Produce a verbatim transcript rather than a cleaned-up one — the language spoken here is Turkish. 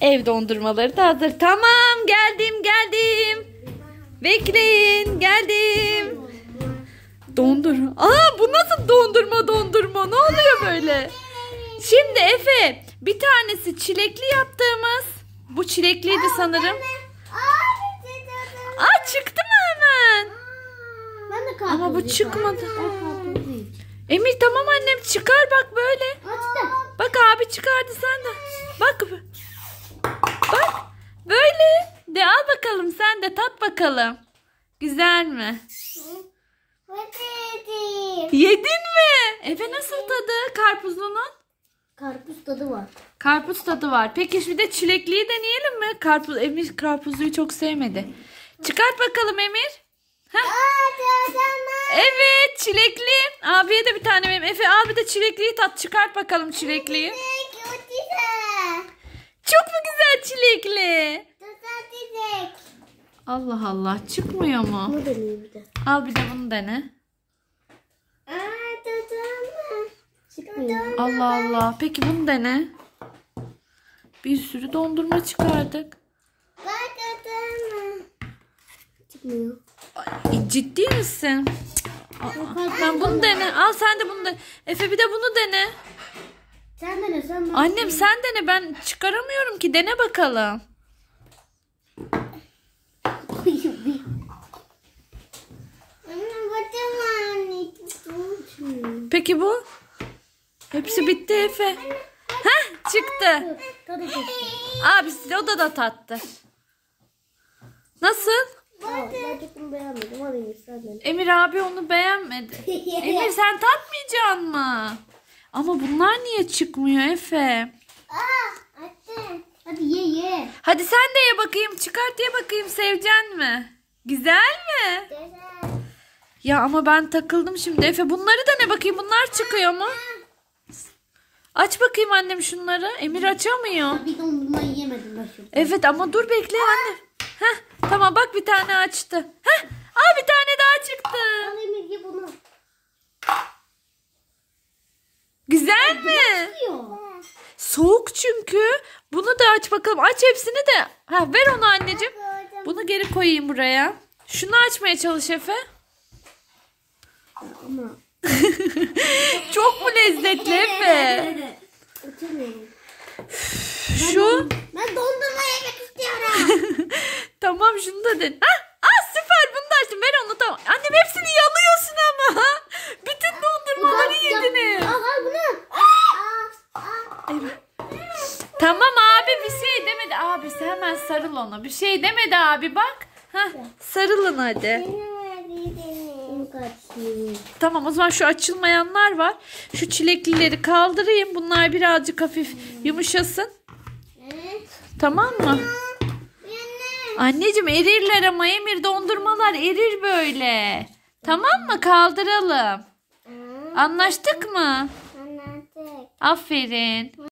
Ev dondurmaları da hazır. Tamam, geldim geldim. Bekleyin, geldim. Dondurma. Aa, bu nasıl dondurma dondurma? Ne oluyor böyle? Şimdi Efe, bir tanesi çilekli yaptığımız. Bu çilekliydi sanırım. Aa, çıktı mı hemen? Ama bu çıkmadı. Emir tamam annem, çıkar bak böyle. Bak abi çıkardı, sen de. Bak. Bak. Böyle. De al bakalım, sen de tat bakalım. Güzel mi? Yedin mi? Efe nasıl tadı karpuzlunun? Karpuz tadı var. Karpuz tadı var. Peki bir de çilekliyi deneyelim mi? Karpuz, Emir karpuzluyu çok sevmedi. Çıkart bakalım Emir. Heh. Evet, çilekli. Abiye de bir tane verim. Efe al bir de çilekliyi tat. Çıkart bakalım çilekliyi. Çok mu güzel çilekli? Allah Allah, çıkmıyor mu? Bunu deneyeyim bir de. Al bir de bunu dene. Çıkmıyor. Allah Allah. Peki bunu dene. Bir sürü dondurma çıkardık. Çıkmıyor. Ay, ciddi misin? Aa, ben bunu dene. Al sen de bunu dene. Efe bir de bunu dene. Sen dene sen. Annem sen dene, ben çıkaramıyorum ki. Dene bakalım. Peki bu? Hepsi bitti Efe. Heh, çıktı. Abisi o da da tattı. Nasıl? Ben çok bunu beğenmedim. Alayım sen dene. Emir abi onu beğenmedi. Emir sen tatmayacaksın mı? Ama bunlar niye çıkmıyor Efe? Hadi ye ye. Hadi sen de ye bakayım. Çıkart ye bakayım, seveceksin mi? Güzel mi? Ya ama ben takıldım şimdi Efe. Bunları da ne bakayım, bunlar çıkıyor mu? Aç bakayım annem şunları. Emir açamıyor. Bir dondurma yiyemedim başım. Evet ama dur bekle anne. Heh, tamam bak bir tane açtı. Heh, al bir tane daha çıktı. Al Emir ye bunu. Güzel mi? Soğuk çünkü. Bunu da aç bakalım. Aç hepsini de. Ha, ver onu anneciğim. Bunu geri koyayım buraya. Şunu açmaya çalış Efe. Ama. Çok mu lezzetli Efe? Açamıyorum. Şu. Ben dondurma yemek istiyorum. Tamam, şunu da den. Ah, ah süper, bunu da açtım. Ver onu, tamam. Annem hepsini yalıyorsun ama. Bütün dondurmaları yediniz. Al al bunu. Tamam abi, bir şey demedi. Abi sen hemen sarıl ona. Bir şey demedi abi, bak. Heh, sarılın hadi. Tamam, o zaman şu açılmayanlar var. Şu çileklileri kaldırayım. Bunlar birazcık hafif yumuşasın. Tamam mı? Anneciğim erirler ama Emir, dondurmalar erir böyle. Tamam mı? Kaldıralım. Anlaştık mı? Aferin.